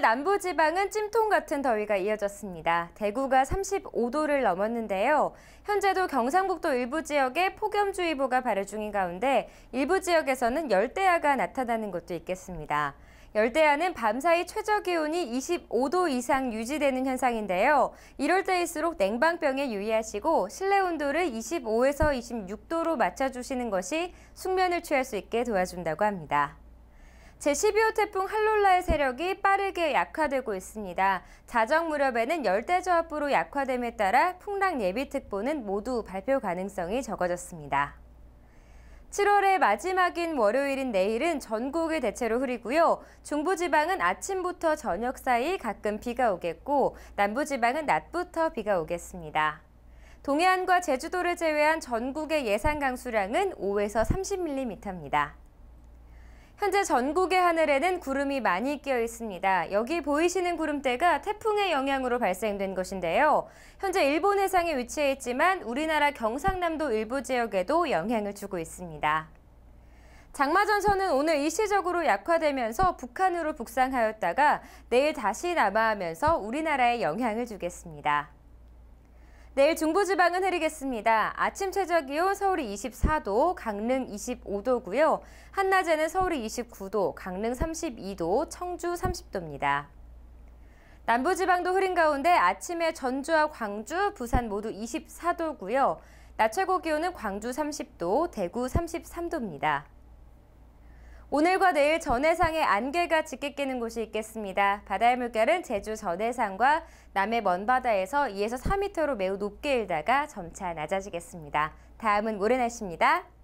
남부지방은 찜통 같은 더위가 이어졌습니다. 대구가 35도를 넘었는데요. 현재도 경상북도 일부 지역에 폭염주의보가 발효 중인 가운데 일부 지역에서는 열대야가 나타나는 곳도 있겠습니다. 열대야는 밤사이 최저기온이 25도 이상 유지되는 현상인데요. 이럴 때일수록 냉방병에 유의하시고 실내 온도를 25에서 26도로 맞춰주시는 것이 숙면을 취할 수 있게 도와준다고 합니다. 제12호 태풍 할롤라의 세력이 빠르게 약화되고 있습니다. 자정 무렵에는 열대저압부로 약화됨에 따라 풍랑 예비특보는 모두 발표 가능성이 적어졌습니다. 7월의 마지막인 월요일인 내일은 전국이 대체로 흐리고요. 중부지방은 아침부터 저녁 사이 가끔 비가 오겠고 남부지방은 낮부터 비가 오겠습니다. 동해안과 제주도를 제외한 전국의 예상 강수량은 5에서 30mm입니다. 현재 전국의 하늘에는 구름이 많이 끼어 있습니다. 여기 보이시는 구름대가 태풍의 영향으로 발생된 것인데요. 현재 일본 해상에 위치해 있지만 우리나라 경상남도 일부 지역에도 영향을 주고 있습니다. 장마전선은 오늘 일시적으로 약화되면서 북한으로 북상하였다가 내일 다시 남하하면서 우리나라에 영향을 주겠습니다. 내일 중부지방은 흐리겠습니다. 아침 최저기온 서울이 24도, 강릉 25도고요. 한낮에는 서울이 29도, 강릉 32도, 청주 30도입니다. 남부지방도 흐린 가운데 아침에 전주와 광주, 부산 모두 24도고요. 낮 최고 기온은 광주 30도, 대구 33도입니다. 오늘과 내일 전해상에 안개가 짙게 끼는 곳이 있겠습니다. 바다의 물결은 제주 전해상과 남해 먼바다에서 2에서 4m로 매우 높게 일다가 점차 낮아지겠습니다. 다음은 모레 날씨입니다.